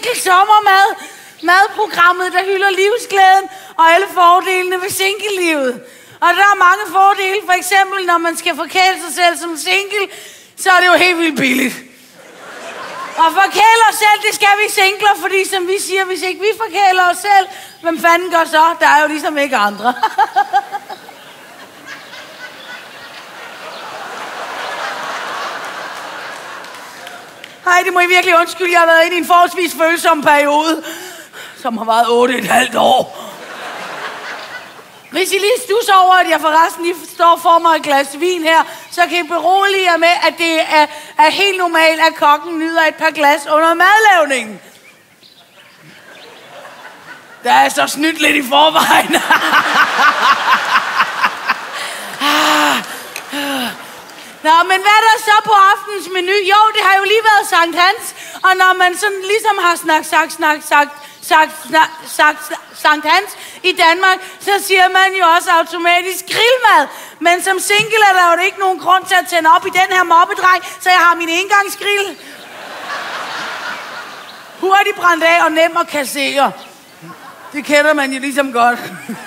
single sommermad. Madprogrammet, der hylder livsglæden og alle fordelene ved single-livet. Og der er mange fordele. For eksempel, når man skal forkæle sig selv som single, så er det jo helt vildt billigt. Og forkæle os selv, det skal vi singler, fordi som vi siger, hvis ikke vi forkæler os selv, hvem fanden gør så? Der er jo ligesom ikke andre. Hej, det må I virkelig undskylde. Jeg har været inde i en forholdsvis følsom periode, som har varet 8,5 år. Hvis I lige stusser over, at jeg forresten lige står for mig et glas vin her, så kan I berolige jer med, at det er helt normalt, at kokken nyder et par glas under madlavningen. Der er så snydt lidt i forvejen. Nå, men hvad er der så på aftens menu? Jo, det har jo lige været Sankt Hans, og når man sådan ligesom har sagt Sankt Hans i Danmark, så siger man jo også automatisk grillmad. Men som single er der jo ikke nogen grund til at tænde op i den her moppedreng, så jeg har min engangsgrill. Hurtigt brændt af og nem at kassere. Det kender man jo ligesom godt.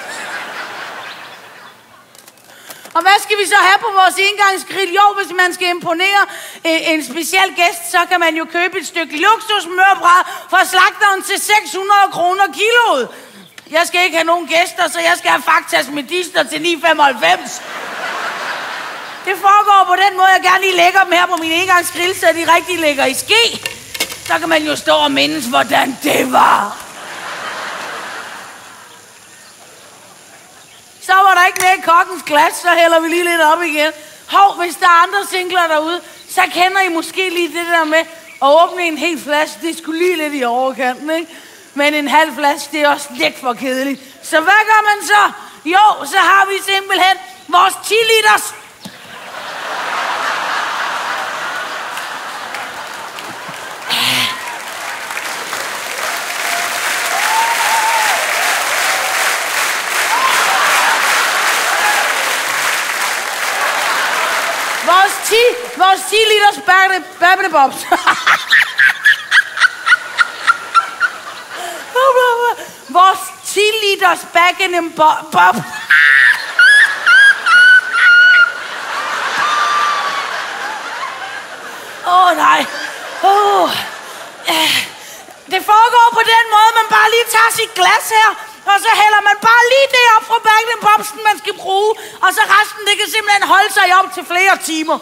Og hvad skal vi så have på vores engangsgrill? Jo, hvis man skal imponere en speciel gæst, så kan man jo købe et stykke luksusmørbrad fra slagteren til 600 kroner kiloet. Jeg skal ikke have nogen gæster, så jeg skal have Faktas medister til 9,95. Det foregår på den måde, jeg gerne lige lægger dem her på min engangsgrill, så de rigtig ligger i ske. Så kan man jo stå og mindes, hvordan det var. Så var der ikke mere i kokkens glas, så hælder vi lige lidt op igen. Hov, hvis der er andre singler derude, så kender I måske lige det der med at åbne en hel flaske. Det skulle lige lidt i overkanten, ikke? Men en halv flaske, det er også lidt for kedeligt. Så hvad gør man så? Jo, så har vi simpelthen vores 10 liters. Vores 10 liters babbedebobs. Vores 10 liters babbedebob. Nej. Det foregår på den måde, man bare lige tager sit glas her, og så hælder man bare lige det op fra babbedebobsen, man skal bruge, og så resten, det kan simpelthen holde sig op til flere timer.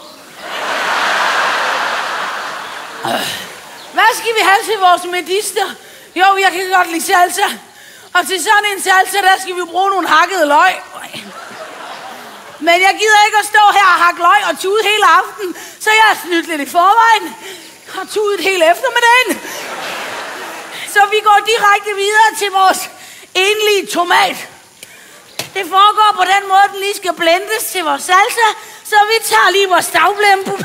Hvad skal vi have til vores medister? Jo, jeg kan godt lide salsa. Og til sådan en salsa, der skal vi bruge nogle hakkede løg. Men jeg gider ikke at stå her og hakke løg og tude hele aften, så jeg har snydt lidt i forvejen. Og tudet hele eftermiddagen. Så vi går direkte videre til vores enlige tomat. Det foregår på den måde, at den lige skal blendes til vores salsa, så vi tager lige vores stavblemme.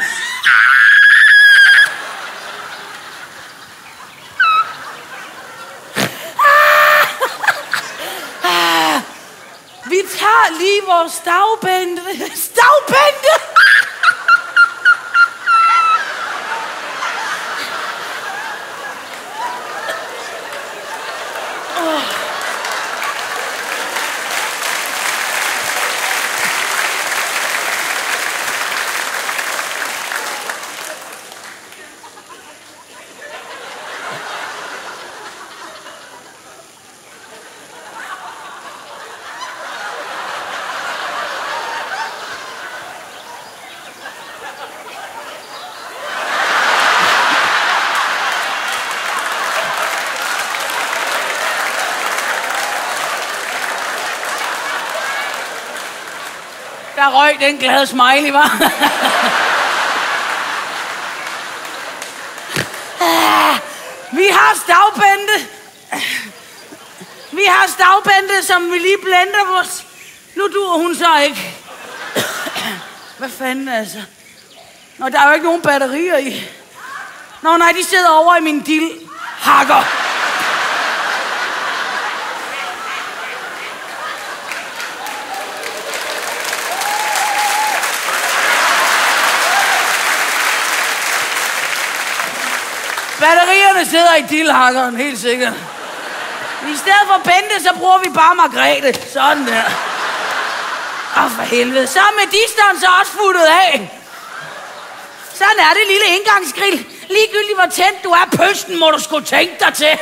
Vi tager lige vores stavbænde. Stavbænde! Der røg den glade smiley, var. Vi har stavbænde. Vi har stavbænde, som vi lige blender vores. Nu duer hun så ikke. Hvad fanden altså? Nå, der er jo ikke nogen batterier i. Nå nej, de sidder over i min dildhakker. Batterierne sidder i dillhakkeren, helt sikkert. I stedet for Bente, så bruger vi bare Margrethe. Sådan der. For helvede. Så er medisteren så også futtet af. Sådan er det, lille indgangsgrill. Ligegyldigt hvor tændt du er, pøsten må du sgu tænke dig til.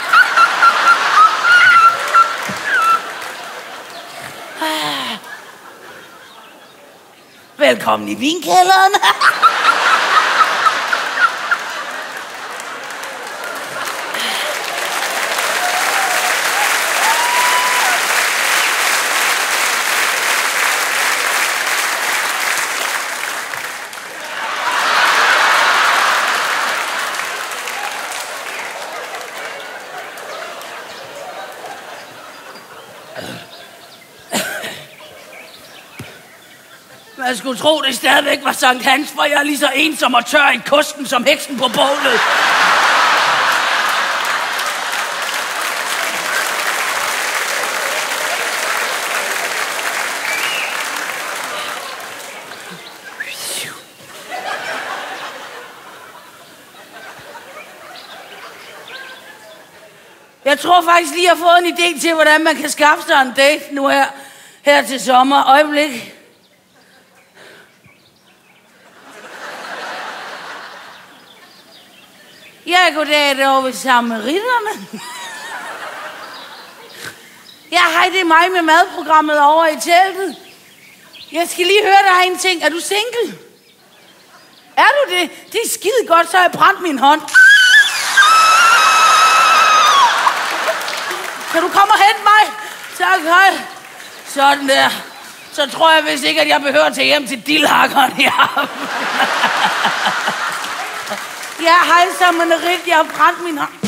Velkommen i vinkælderen. Jeg skulle tro, det stadigvæk var Sankt Hans, for jeg er lige så ensom og tør i kosten som heksen på bålet. Jeg tror faktisk lige, jeg har fået en idé til, hvordan man kan skaffe sig en date nu her til sommer. Øjeblik. Ja, goddag, derovre ved Samaritterne. Ja, hej, det er mig med madprogrammet over i teltet. Jeg skal lige høre dig en ting. Er du single? Er du det? Det er skide godt, så har jeg brændt min hånd. Kan du komme og hente mig? Tak, hej. Sådan der. Så tror jeg vist ikke, at jeg behøver at tage hjem til dillhakkeren her. Ja, hej, Samaritterne. Jeg har brændt min hånd.